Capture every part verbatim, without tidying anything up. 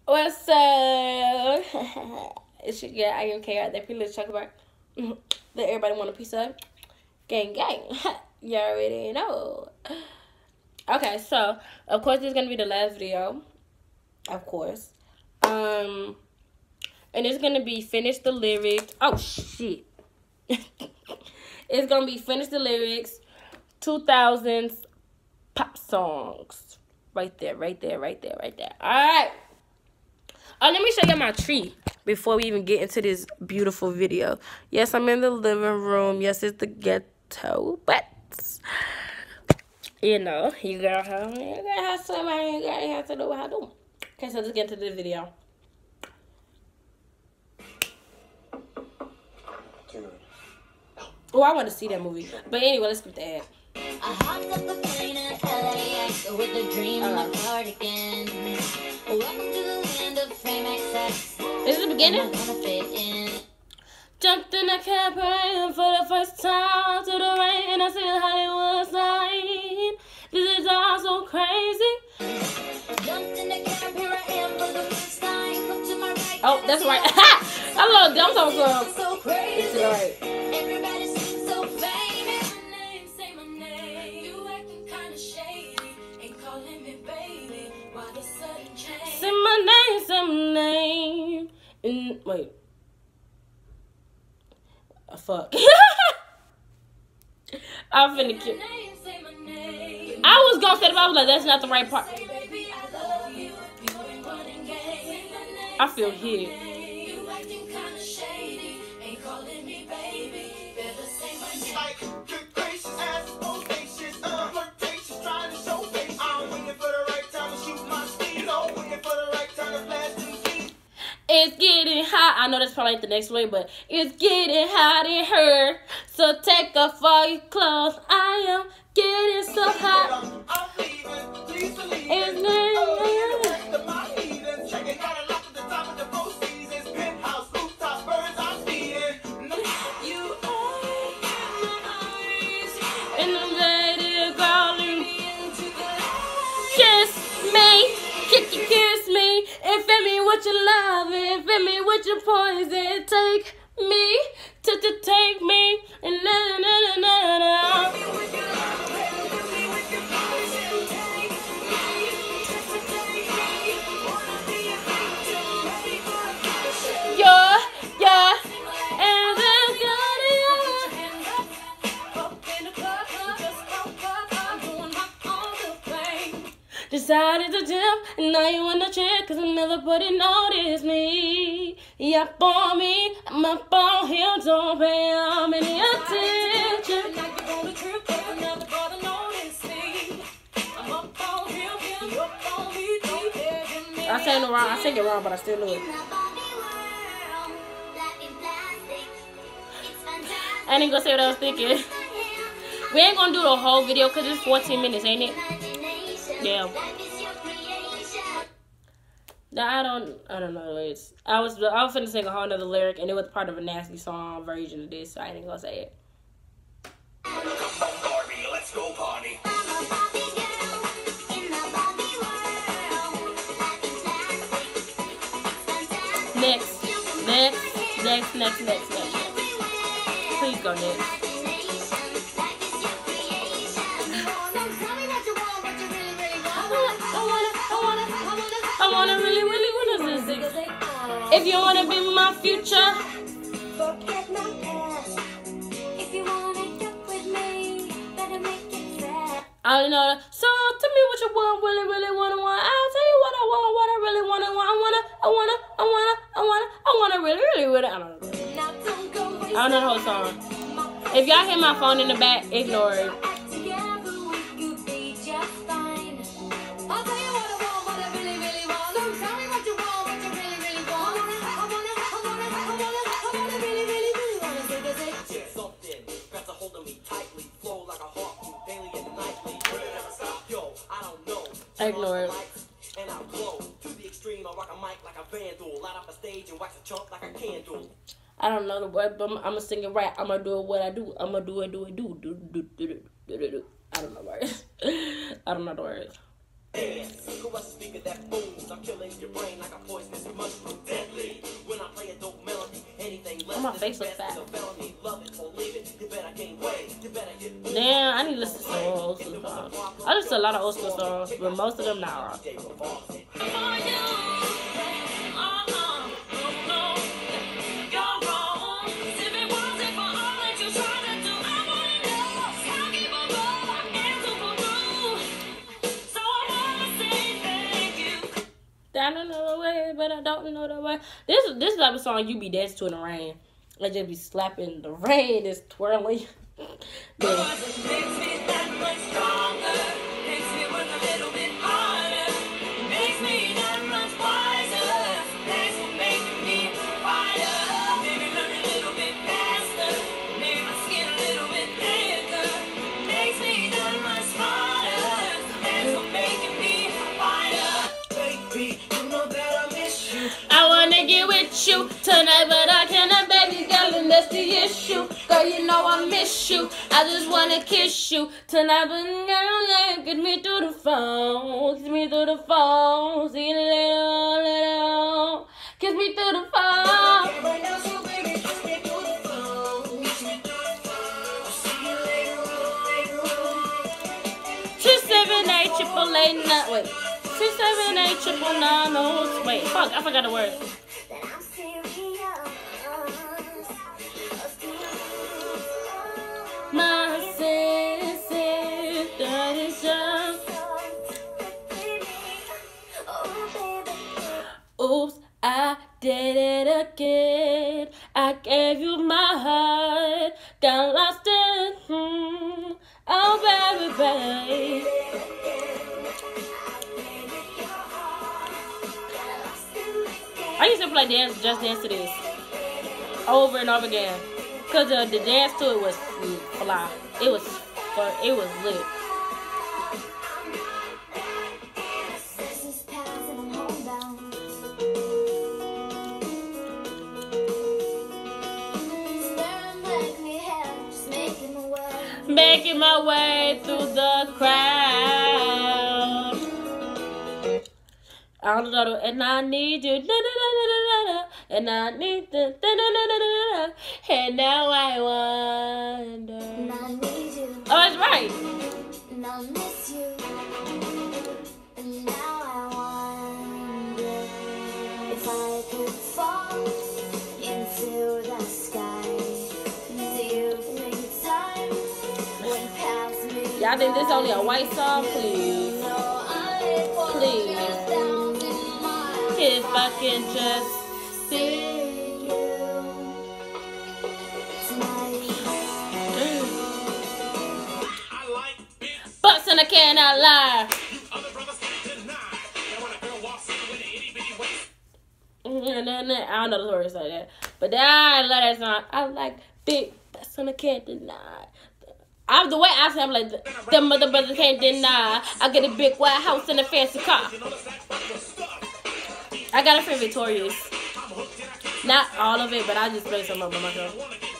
What's up? It's your girl I M K out there. Pretty little chocolate bar that everybody want a piece of. Gang, gang. You already know. Okay, so of course this is gonna be the last video. Of course. Um, and it's gonna be finish the lyrics. Oh shit. It's gonna be finish the lyrics. two thousands pop songs. Right there, right there, right there, right there. All right. Oh, let me show you my tree before we even get into this beautiful video. Yes, I'm in the living room. Yes, it's the ghetto, but you know, you gotta have, you gotta have somebody, you gotta have to know how to do. Okay, so let's get into the video. Oh, I want to see that movie. But anyway, let's skip the ad. I hopped up a plane in L A X with a dream in my cardigan. Welcome to the land of fame access. Is it the beginning? Jumped in a cab ride for the first time to the rain, and I see the Hollywood sign. This is all so crazy. Jumped in the cab, here I am for the first time. Look to my right. Oh, that's right. I love dumb song. So crazy. It's right. Everybody seems so famous. My name, say my name. You acting kind of shady. Ain't calling me baby. Why the sudden change? Say my name, say my name. And wait. Oh, fuck. I'm finna kill. I was gonna say it, but I was like, that's not the right part. I feel hit. It's getting hot. I know that's probably like the next way, but it's getting hot in her. So take off all your clothes. I am getting so hot. It's and I'm ready to calling. Kiss me, kiss, kiss me, and fill me with your love, and fill me with your poison. Take me, to to take me, and na na na na na. Yeah, yeah, and then got it. Decided to jump, and now you wanna check, cause nobody noticed me. Yep, on me, I'm up on him, don't pay him any attention. I sang it wrong, I sang it wrong, but I still knew it. I ain't gonna say what I was thinking. We ain't gonna do the whole video because it's fourteen minutes, ain't it? Yeah. No, I don't. I don't know. It's, I was. I was finna sing a whole nother lyric, and it was part of a nasty song version of this, so I ain't gonna say it. Barbie, let's go party. Next, next, next, next, next, next. Please go next. I wanna really, really wanna this. If you wanna be my future, forget my past. If you wanna get with me, better make it fast. I don't know. So tell me what you want, really, really wanna want. I'll tell you what I want, what I really wanna want. I wanna, I wanna, I wanna, I wanna, I wanna really, really, really. I don't know. I don't know the whole song. If y'all hear my phone in the back, ignore it. Ignore it. And I blow to the extreme. I rock a mic like a vandal. Light up a stage and wax a chunk like a candle. I don't know the word, but I'm, I'm gonna sing it right. I'm gonna do it what I do. I'm gonna do it, do it, do, do, do, do, do, do, do. I don't know the words. I don't know the words. Oh, my face looks fat. Damn, I need to listen to some more old school songs. I listen to a lot of old school songs, but most of them not rock. I don't know the way, but I don't know the way. This this type of song you be dancing to in the rain. Like just be slapping the rain is twirling. Yeah. You tonight, but I cannot, baby girl, and that's the issue. Girl, you know I miss you. I just wanna kiss you tonight, but girl, get me through the phone, kiss me through the phone. See you later, later. Kiss me through the phone. Two seven eight triple eight nine. Wait, two seven eight triple nine. Oh, wait, fuck, I forgot the word. My senses, that is just. Oops, I did it again. I gave you my heart, got lost in. Hmm. Oh, baby, baby. I used to play dance, just dance to this over and over again. Cause uh, the dance to it was fly. It was fun. It was lit. Making my way through the crowd. I don't know, and I need you, da, da, da, da, da, da, and I need the, da, da, da, da, da, da, and now I wonder. And I need you. Oh, that's right. And I miss you. And now I wonder if I could fall into the sky. Do you think time would pass me? Y'all think this only a white song? Please. Please. If I can just see you tonight. Mm. Bucks and I cannot lie. I don't know the words like that. But I love that song. I like big butts and I can't deny. I'm the way I say I'm like the mother brothers can't deny. I get a big white house and a fancy car. I got it from Victoria's. Not all of it, but I just play some of it myself.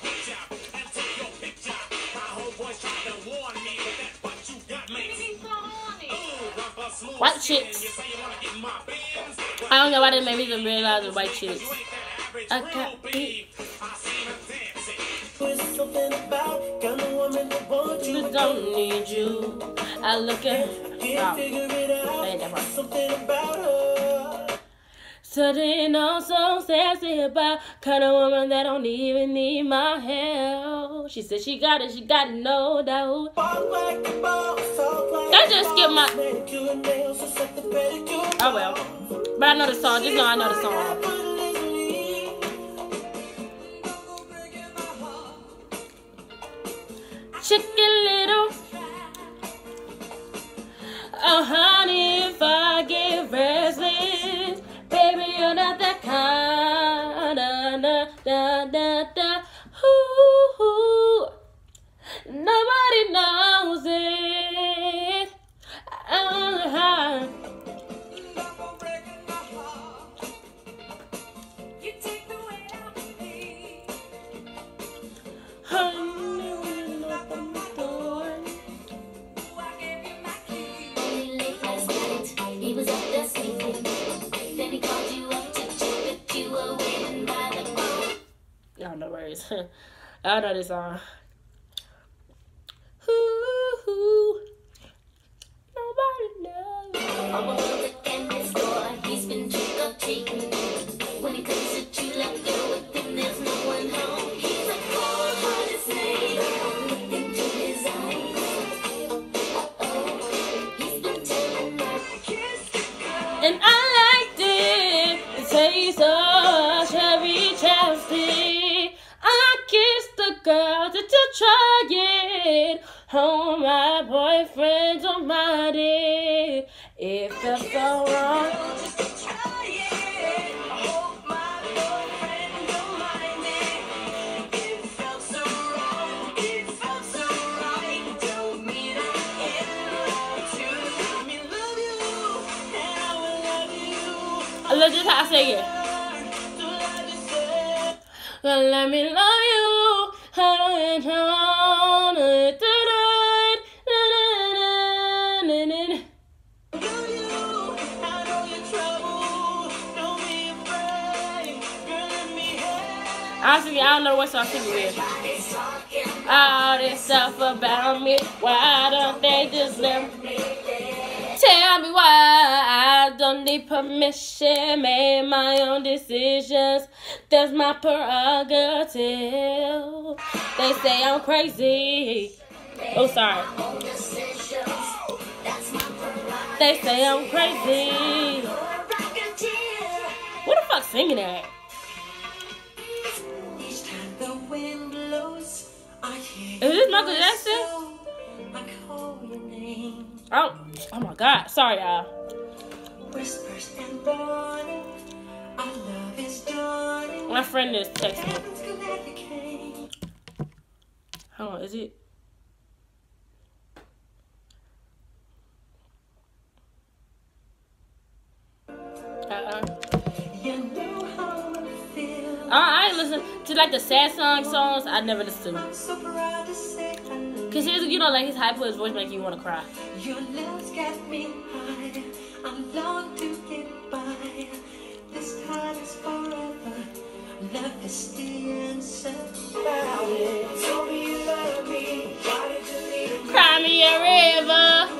White chicks. I don't know why they made me even realize the white chicks. I can't be. I don't need you. I look at. Oh, ain't that part. Something on so sassy about kind of woman that don't even need my help. She said she got it, she got it, no doubt. That just skip my. Oh well, but I know the song. Just know I know the song. Chicken little. Oh honey, if I get restless. Baby, you're not that kind. Da, da, da, da, da. Ooh, ooh. Nobody knows it. Uh-huh. I know this song. Ooh, nobody knows. I want to look at this boy. He's been trick or treating. When it comes to true love, go with him. There's no one home. He's a cold-hearted snake. Look into his eyes. Uh-oh. He's been telling me, and I liked it. The taste of cherry chapstick. I kissed the girl to, to try it. Oh, my boyfriend don't mind it. It felt so wrong. I love this how I say it. Let me love you. I don't it tonight. Honestly, I don't know what song to sing with. All this stuff about me. Why don't they just let me? Tell me why I don't need permission, made my own decisions. That's my prerogative. They say I'm crazy. Oh, sorry. They say I'm crazy. What the fuck singing that? Is this Michael Jackson? Oh, oh my God. Sorry, y'all. Whispers and burning. Our love is dawning. My friend is texting me. Hold on, is it? Uh-uh. Uh, I ain't listen to like the sad song songs. I never listen to. Cause his, you know, like his high pitched voice make you want to cry. Your lips get me high. I long to get by. This time is forever. Love is the answer. Tell me you love me. Why did you leave me? Cry me a river.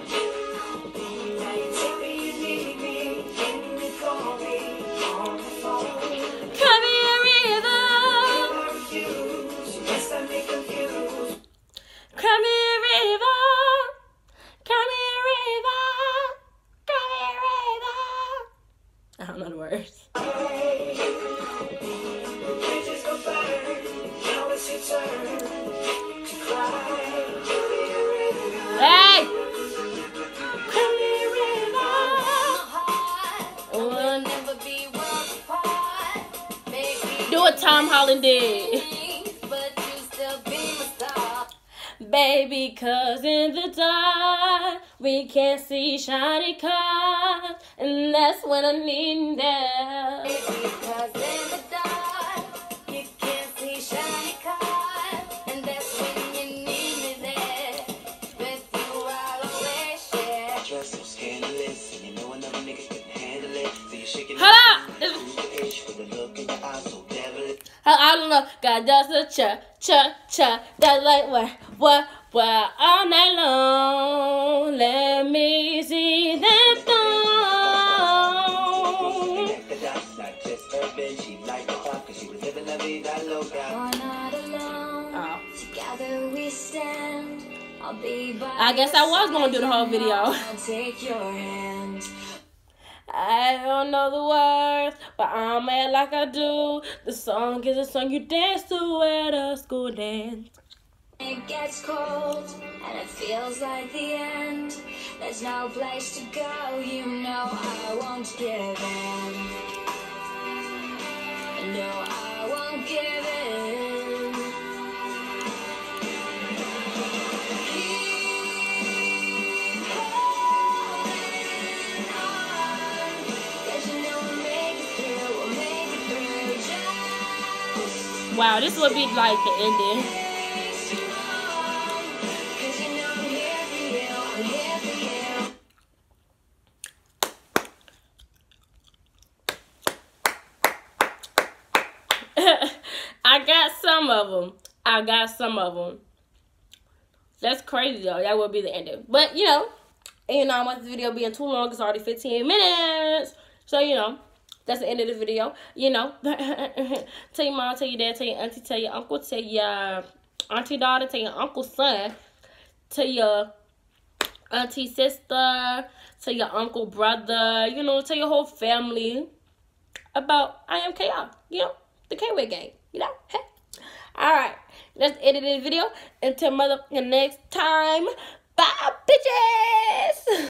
Tell me you need me. Can you call me on the phone? Cry me a river. I refuse. Yes, I may confuse. Cry me a river. Cry me a river. Cry me a river. I don't know the words. Hey! Do what Tom Holland did. Baby, cause in the dark we can't see shiny cars, and that's when I need them. Baby, cause in the dark you can't see shiny cars, and that's when you need me there. With you I'll always share. Dress so scandalous, and you know another nigga can handle it. So you're shaking it. Hold up! I don't know, God does a cha cha cha. That's like what, what, what all night long. Let me see that thong. Oh. Together we stand. I'll be by I guess I was gonna do the whole video. I'll take your hand. I don't know the words, but I'm mad like I do. The song is a song you dance to at a school dance. It gets cold and it feels like the end. There's no place to go, you know I won't give in. No, I won't give in. Wow, this would be like the ending. I got some some of them. I got some of them. That's crazy, though. That would be the ending. But, you know, and, you know, I don't want this video being too long. It's already fifteen minutes. So, you know, that's the end of the video. You know, tell your mom, tell your dad, tell your auntie, tell your uncle, tell your auntie daughter, tell your uncle son, tell your auntie sister, tell your uncle brother, you know, tell your whole family about I Am K R, you know, the K-Way gang, you know. Hey. All right, let's edit the video. Until mother next time. Bye, bitches.